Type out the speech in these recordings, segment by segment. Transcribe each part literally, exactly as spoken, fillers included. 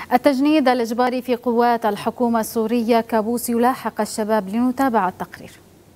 التجنيد الإجباري في قوات الحكومة السورية كابوس يلاحق الشباب. لنتابع التقرير.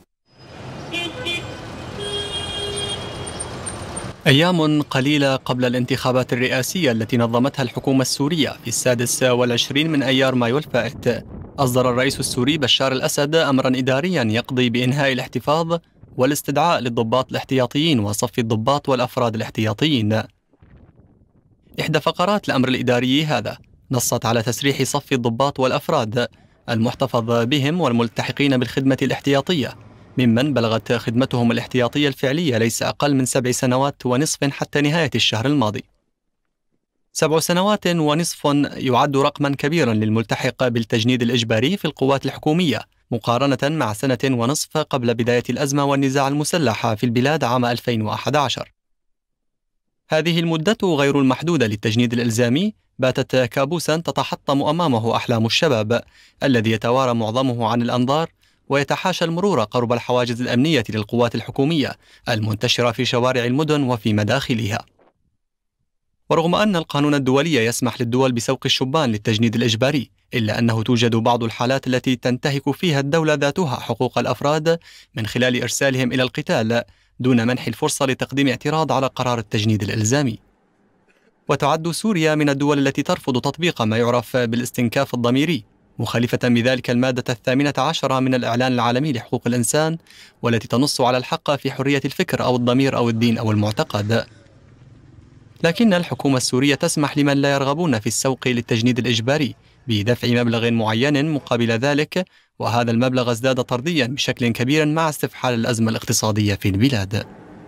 أيام قليلة قبل الانتخابات الرئاسية التي نظمتها الحكومة السورية في السادس والعشرين من أيار مايو الفائت، أصدر الرئيس السوري بشار الأسد أمرا إداريا يقضي بإنهاء الاحتفاظ والاستدعاء للضباط الاحتياطيين وصف الضباط والأفراد الاحتياطيين. إحدى فقرات الأمر الإداري هذا نصت على تسريح صف الضباط والأفراد المحتفظ بهم والملتحقين بالخدمة الاحتياطية، ممن بلغت خدمتهم الاحتياطية الفعلية ليس أقل من سبع سنوات ونصف حتى نهاية الشهر الماضي. سبع سنوات ونصف يعد رقما كبيرا للملتحق بالتجنيد الإجباري في القوات الحكومية مقارنة مع سنة ونصف قبل بداية الأزمة والنزاع المسلح في البلاد عام ألفين وأحد عشر. هذه المدة غير المحدودة للتجنيد الإلزامي باتت كابوسا تتحطم أمامه أحلام الشباب الذي يتوارى معظمه عن الأنظار ويتحاشى المرور قرب الحواجز الأمنية للقوات الحكومية المنتشرة في شوارع المدن وفي مداخلها. ورغم أن القانون الدولي يسمح للدول بسوق الشبان للتجنيد الإجباري، إلا أنه توجد بعض الحالات التي تنتهك فيها الدولة ذاتها حقوق الأفراد من خلال إرسالهم إلى القتال دون منح الفرصة لتقديم اعتراض على قرار التجنيد الإلزامي. وتعد سوريا من الدول التي ترفض تطبيق ما يعرف بالاستنكاف الضميري، مخالفة بذلك المادة الثامنة عشرة من الإعلان العالمي لحقوق الإنسان، والتي تنص على الحق في حرية الفكر أو الضمير أو الدين أو المعتقد. لكن الحكومة السورية تسمح لمن لا يرغبون في السوق للتجنيد الإجباري بدفع مبلغ معين مقابل ذلك، وهذا المبلغ ازداد طرديا بشكل كبير مع استفحال الأزمة الاقتصادية في البلاد.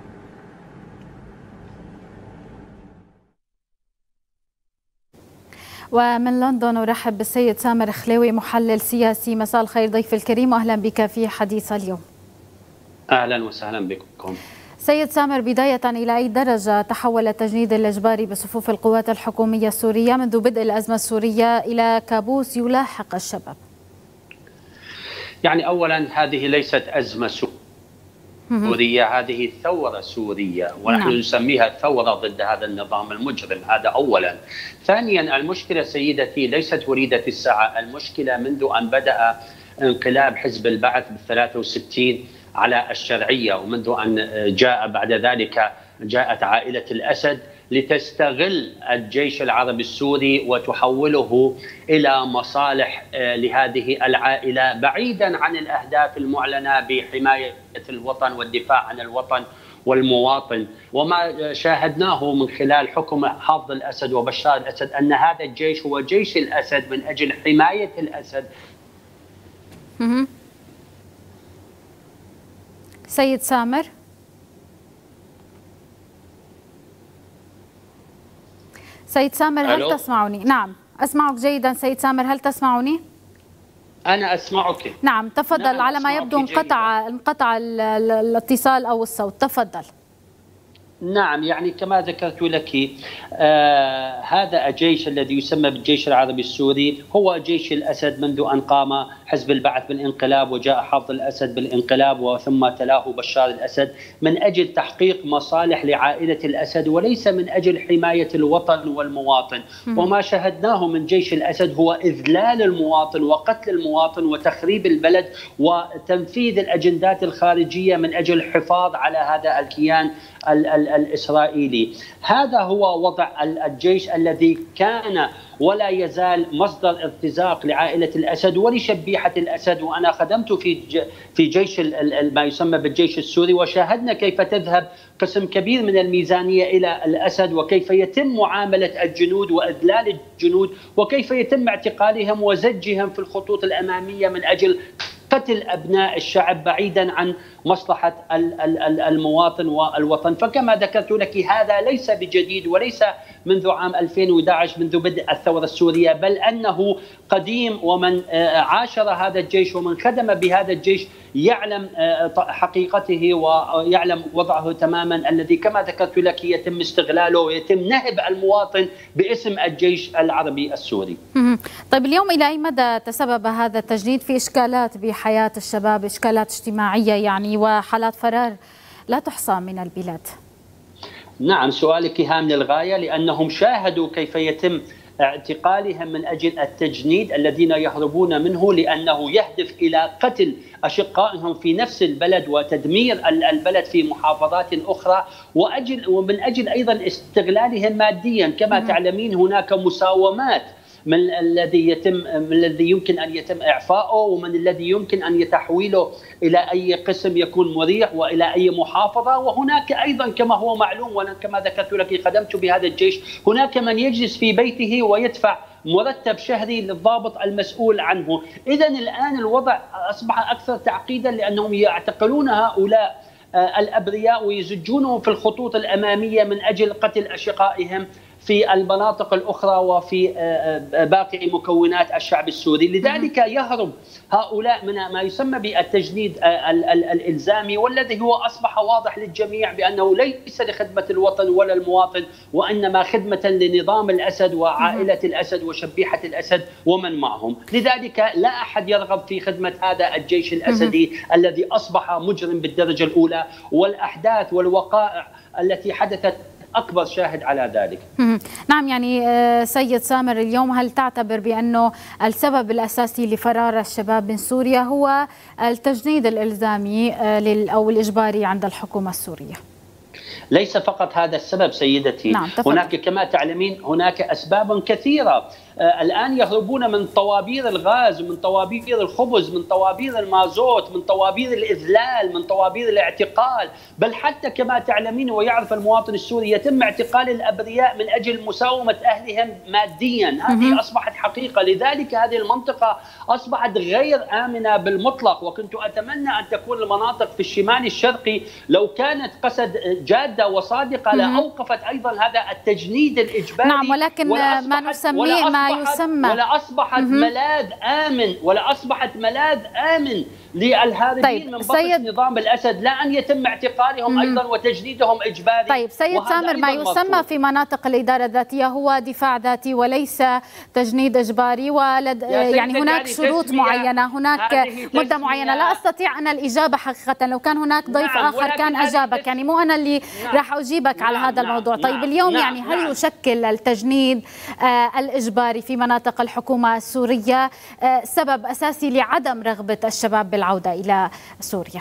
ومن لندن أرحب بالسيد سامر خليوي محلل سياسي. مساء الخير ضيف الكريم وأهلا بك في حديث اليوم. أهلا وسهلا بكم. سيد سامر، بداية إلى أي درجة تحول التجنيد الإجباري بصفوف القوات الحكومية السورية منذ بدء الأزمة السورية إلى كابوس يلاحق الشباب؟ يعني أولا هذه ليست أزمة سورية، هذه ثورة سورية، ونحن نعم. نسميها ثورة ضد هذا النظام المجرم. هذا أولا. ثانيا، المشكلة سيدتي ليست وليدة الساعة، المشكلة منذ أن بدأ انقلاب حزب البعث بالثلاثة وستين على الشرعية، ومنذ أن جاء بعد ذلك جاءت عائلة الأسد لتستغل الجيش العربي السوري وتحوله إلى مصالح لهذه العائلة بعيدا عن الأهداف المعلنة بحماية الوطن والدفاع عن الوطن والمواطن. وما شاهدناه من خلال حكم حافظ الأسد وبشار الأسد أن هذا الجيش هو جيش الأسد من أجل حماية الأسد. سيد سامر، سيد سامر هل ألو؟ تسمعني؟ نعم أسمعك جيدا سيد سامر، هل تسمعني؟ أنا أسمعك. نعم تفضل. نعم على ما يبدو انقطع انقطع الاتصال أو الصوت، تفضل. نعم، يعني كما ذكرت لك آه هذا الجيش الذي يسمى بالجيش العربي السوري هو جيش الأسد منذ أن قام حزب البعث بالانقلاب وجاء حافظ الأسد بالانقلاب وثم تلاه بشار الأسد من أجل تحقيق مصالح لعائلة الأسد وليس من أجل حماية الوطن والمواطن. وما شاهدناه من جيش الأسد هو إذلال المواطن وقتل المواطن وتخريب البلد وتنفيذ الأجندات الخارجية من أجل الحفاظ على هذا الكيان الإسرائيلي. هذا هو وضع الجيش الذي كان ولا يزال مصدر ارتزاق لعائلة الأسد ولشبيحة الأسد. وأنا خدمت في في جيش ما يسمى بالجيش السوري، وشاهدنا كيف تذهب قسم كبير من الميزانية إلى الأسد وكيف يتم معاملة الجنود وإذلال الجنود وكيف يتم اعتقالهم وزجهم في الخطوط الأمامية من أجل قتل أبناء الشعب بعيدا عن مصلحة المواطن والوطن. فكما ذكرت لك هذا ليس بجديد وليس منذ عام ألفين وأحد عشر منذ بدء الثورة السورية، بل أنه قديم. ومن عاشر هذا الجيش ومن خدم بهذا الجيش يعلم حقيقته ويعلم وضعه تماما، الذي كما ذكرت لك يتم استغلاله ويتم نهب المواطن باسم الجيش العربي السوري. طيب اليوم إلى أي مدى تسبب هذا التجنيد في إشكالات بحياة الشباب، إشكالات اجتماعية يعني وحالات فرار لا تحصى من البلاد؟ نعم، سؤالك هام للغاية، لأنهم شاهدوا كيف يتم اعتقالهم من أجل التجنيد الذين يهربون منه، لأنه يهدف إلى قتل أشقائهم في نفس البلد وتدمير البلد في محافظات أخرى، وأجل ومن أجل أيضا استغلالهم ماديا. كما تعلمين هناك مساومات من الذي يتم من الذي يمكن ان يتم اعفائه، ومن الذي يمكن ان يتحويله الى اي قسم يكون مريح والى اي محافظه. وهناك ايضا كما هو معلوم، وانا كما ذكرت لك خدمت بهذا الجيش، هناك من يجلس في بيته ويدفع مرتب شهري للضابط المسؤول عنه. اذا الان الوضع اصبح اكثر تعقيدا، لانهم يعتقلون هؤلاء الابرياء ويزجونهم في الخطوط الاماميه من اجل قتل اشقائهم في المناطق الأخرى وفي باقي مكونات الشعب السوري. لذلك يهرب هؤلاء من ما يسمى بالتجنيد الإلزامي، والذي هو أصبح واضح للجميع بأنه ليس لخدمة الوطن ولا المواطن، وإنما خدمة لنظام الأسد وعائلة الأسد وشبيحة الأسد ومن معهم. لذلك لا أحد يرغب في خدمة هذا الجيش الأسدي الذي أصبح مجرم بالدرجة الأولى، والأحداث والوقائع التي حدثت أكبر شاهد على ذلك. نعم، يعني سيد سامر، اليوم هل تعتبر بأنه السبب الأساسي لفرار الشباب من سوريا هو التجنيد الإلزامي أو الإجباري عند الحكومة السورية؟ ليس فقط هذا السبب سيدتي، نعم، هناك كما تعلمين هناك أسباب كثيرة. آه الآن يهربون من طوابير الغاز، من طوابير الخبز، من طوابير المازوت، من طوابير الإذلال، من طوابير الاعتقال. بل حتى كما تعلمين ويعرف المواطن السوري يتم اعتقال الأبرياء من أجل مساومة أهلهم ماديا. هذه أصبحت حقيقة. لذلك هذه المنطقة أصبحت غير آمنة بالمطلق، وكنت أتمنى أن تكون المناطق في الشمال الشرقي لو كانت قصد جادة وصادقة لأوقفت أيضا هذا التجنيد الإجباري. نعم، ولكن ما نسميه ما يسمى ولا أصبحت ملاذ آمن ولا أصبحت ملاذ آمن للهاربين طيب من بطش نظام الأسد، لا أن يتم اعتقالهم أيضا وتجنيدهم إجباري. طيب سيد سامر، ما يسمى في مناطق الإدارة الذاتية هو دفاع ذاتي وليس تجنيد إجباري، ولد يعني هناك شروط معينة، هناك مدة معينة. لا أستطيع أنا الإجابة حقيقة، لو كان هناك ضيف نعم آخر كان أجابك، يعني مو أنا اللي نعم راح أجيبك نعم على هذا نعم الموضوع. طيب اليوم نعم يعني هل نعم يشكل التجنيد آه الإجباري في مناطق الحكومة السورية آه سبب أساسي لعدم رغبة الشباب بالعودة إلى سوريا؟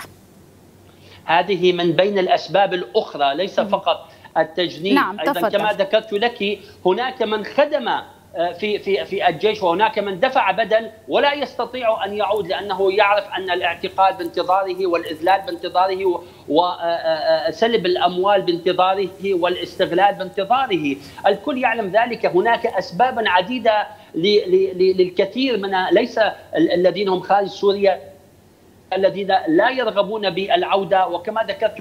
هذه من بين الأسباب الأخرى، ليس فقط التجنيد. نعم أيضا تفضل. كما ذكرت لك هناك من خدم في في في الجيش، وهناك من دفع بدل ولا يستطيع ان يعود، لانه يعرف ان الاعتقال بانتظاره والاذلال بانتظاره وسلب الاموال بانتظاره والاستغلال بانتظاره. الكل يعلم ذلك. هناك اسباب عديده للكثير من ليس الذين هم خارج سوريا الذين لا يرغبون بالعوده، وكما ذكرت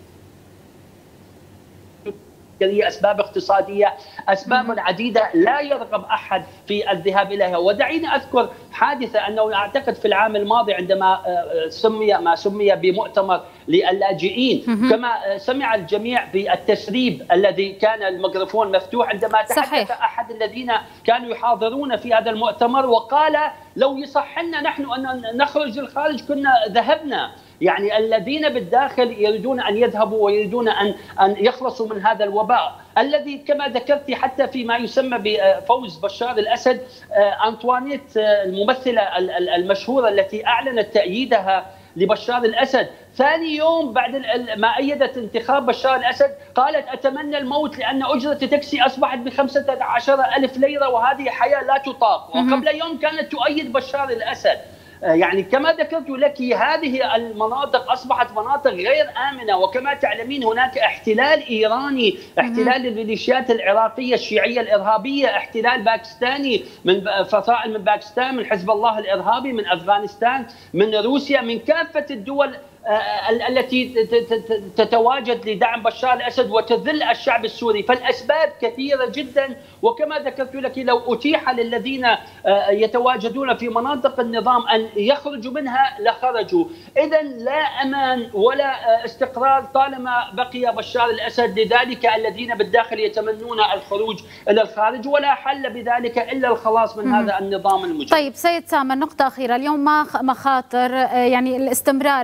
أسباب اقتصادية، أسباب عديدة لا يرغب أحد في الذهاب إليها. ودعيني أذكر حادثة أنه أعتقد في العام الماضي عندما سمي ما سمي بمؤتمر للاجئين، كما سمع الجميع بالتسريب الذي كان الميكروفون مفتوح عندما تحدث صحيح. أحد الذين كانوا يحاضرون في هذا المؤتمر وقال لو يصح لنا نحن أن نخرج للخارج كنا ذهبنا. يعني الذين بالداخل يريدون أن يذهبوا ويريدون أن أن يخلصوا من هذا الوباء الذي كما ذكرت حتى فيما يسمى بفوز بشار الأسد. أنطوانيت الممثلة المشهورة التي أعلنت تأييدها لبشار الأسد ثاني يوم بعد ما أيدت انتخاب بشار الأسد قالت أتمنى الموت لأن أجرة تاكسي أصبحت بخمسة عشر ألف ليرة وهذه حياة لا تطاق. وقبل يوم كانت تؤيد بشار الأسد. يعني كما ذكرت لك هذه المناطق أصبحت مناطق غير آمنة، وكما تعلمين هناك احتلال إيراني، احتلال الميليشيات العراقية الشيعية الإرهابية، احتلال باكستاني من فصائل من باكستان، من حزب الله الإرهابي، من أفغانستان، من روسيا، من كافة الدول التي تتواجد لدعم بشار الأسد وتذل الشعب السوري. فالأسباب كثيرة جدا، وكما ذكرت لك لو أتيح للذين يتواجدون في مناطق النظام أن يخرجوا منها لخرجوا. إذا لا أمان ولا استقرار طالما بقي بشار الأسد. لذلك الذين بالداخل يتمنون الخروج إلى الخارج، ولا حل بذلك إلا الخلاص من هذا النظام المجرم. طيب سيد سامر، نقطة أخيرة، اليوم ما مخاطر يعني الاستمرار على هذا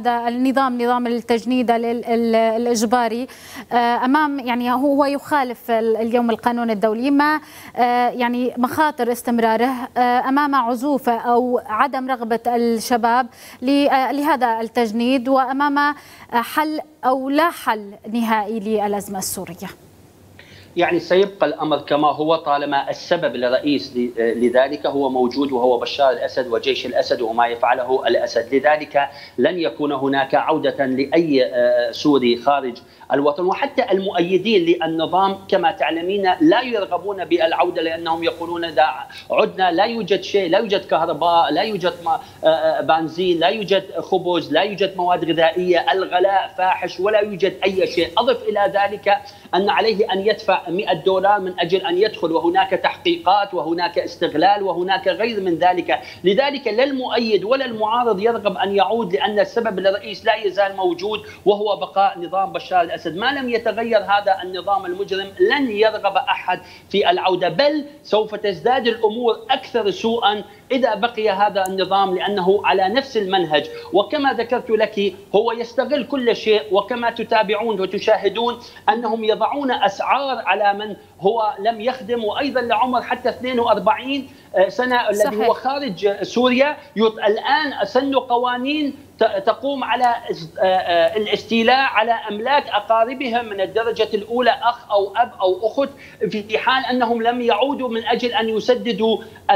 هذا النظام، نظام التجنيد الإجباري، أمام يعني هو يخالف اليوم القانون الدولي، ما يعني مخاطر استمراره أمام عزوفة أو عدم رغبة الشباب لهذا التجنيد، وأمام حل أو لا حل نهائي للأزمة السورية؟ يعني سيبقى الأمر كما هو طالما السبب الرئيس لذلك هو موجود، وهو بشار الأسد وجيش الأسد وما يفعله الأسد. لذلك لن يكون هناك عودة لأي سوري خارج الوطن، وحتى المؤيدين للنظام كما تعلمين لا يرغبون بالعودة، لأنهم يقولون إذا عدنا لا يوجد شيء، لا يوجد كهرباء، لا يوجد بنزين، لا يوجد خبز، لا يوجد مواد غذائية، الغلاء فاحش ولا يوجد أي شيء. أضف إلى ذلك أن عليه أن يدفع مئة دولار من أجل أن يدخل، وهناك تحقيقات وهناك استغلال وهناك غير من ذلك. لذلك لا المؤيد ولا المعارض يرغب أن يعود، لأن السبب الرئيس لا يزال موجود وهو بقاء نظام بشار الأسد. ما لم يتغير هذا النظام المجرم لن يرغب أحد في العودة، بل سوف تزداد الأمور أكثر سوءا إذا بقي هذا النظام، لأنه على نفس المنهج. وكما ذكرت لك هو يستغل كل شيء، وكما تتابعون وتشاهدون أنهم يضعون أسعار على من هو لم يخدم، وأيضا لعمر حتى اثنين وأربعين سنة الذي هو خارج سوريا. الآن سنوا قوانين تقوم على الاستيلاء على أملاك أقاربهم من الدرجة الأولى، أخ أو أب أو أخت، في حال أنهم لم يعودوا من أجل أن يسددوا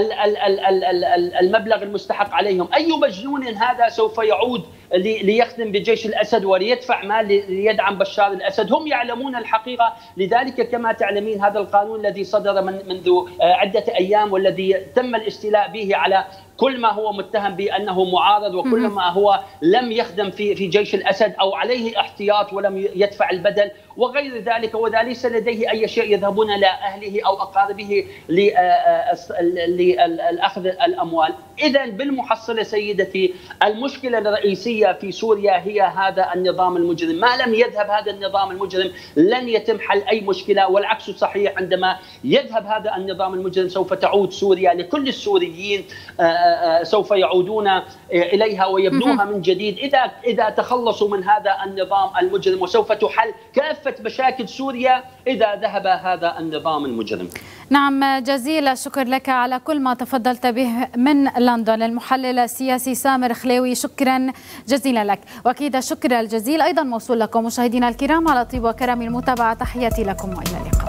المبلغ المستحق عليهم. أي مجنون هذا سوف يعود ليخدم بجيش الأسد وليدفع مال ليدعم بشار الأسد؟ هم يعلمون الحقيقة. لذلك كما تعلمين هذا القانون الذي صدر من منذ عدة أيام والذي تم الاستيلاء به على كل ما هو متهم بأنه معارض، وكل ما هو لم يخدم في في جيش الأسد أو عليه احتياط ولم يدفع البدل وغير ذلك، وليس لديه أي شيء يذهبون إلى أهله أو أقاربه لأخذ الأموال. إذن بالمحصلة سيدتي المشكلة الرئيسية في سوريا هي هذا النظام المجرم. ما لم يذهب هذا النظام المجرم لن يتم حل أي مشكلة، والعكس صحيح. عندما يذهب هذا النظام المجرم سوف تعود سوريا لكل السوريين، سوف يعودون إليها ويبنوها من جديد إذا إذا تخلصوا من هذا النظام المجرم، وسوف تحل كافة مشاكل سوريا إذا ذهب هذا النظام المجرم. نعم، جزيل الشكر لك على كل ما تفضلت به من لندن. المحلل السياسي سامر خليوي، شكرا جزيلا لك. وأكيد الشكر الجزيل أيضا موصول لكم مشاهدينا الكرام على طيب وكرم المتابعة. تحياتي لكم وإلى اللقاء.